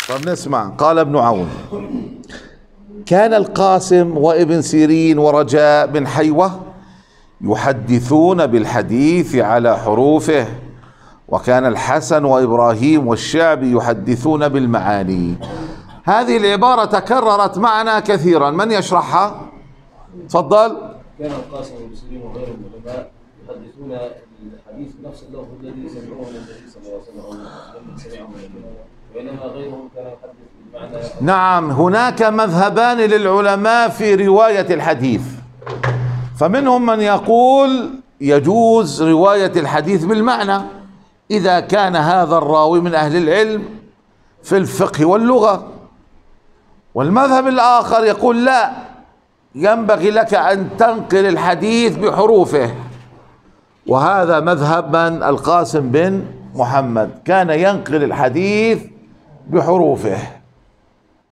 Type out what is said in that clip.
طب نسمع. قال ابن عون: كان القاسم وابن سيرين ورجاء بن حيوة يحدثون بالحديث على حروفه، وكان الحسن وإبراهيم والشعبي يحدثون بالمعاني. هذه العبارة تكررت معنا كثيرا، من يشرحها؟ تفضل. كان القاسم وابن سيرين وغيرهم من العلماء يحدثون الحديث بنفس اللفظ الذي سمعوه من النبي صلى الله عليه وسلم او من سمعه من النبي، وانما غيرهم كان يحدث بالمعنى. نعم، هناك مذهبان للعلماء في رواية الحديث، فمنهم من يقول يجوز رواية الحديث بالمعنى إذا كان هذا الراوي من أهل العلم في الفقه واللغة، والمذهب الآخر يقول لا، ينبغي لك أن تنقل الحديث بحروفه. وهذا مذهب من؟ القاسم بن محمد، كان ينقل الحديث بحروفه.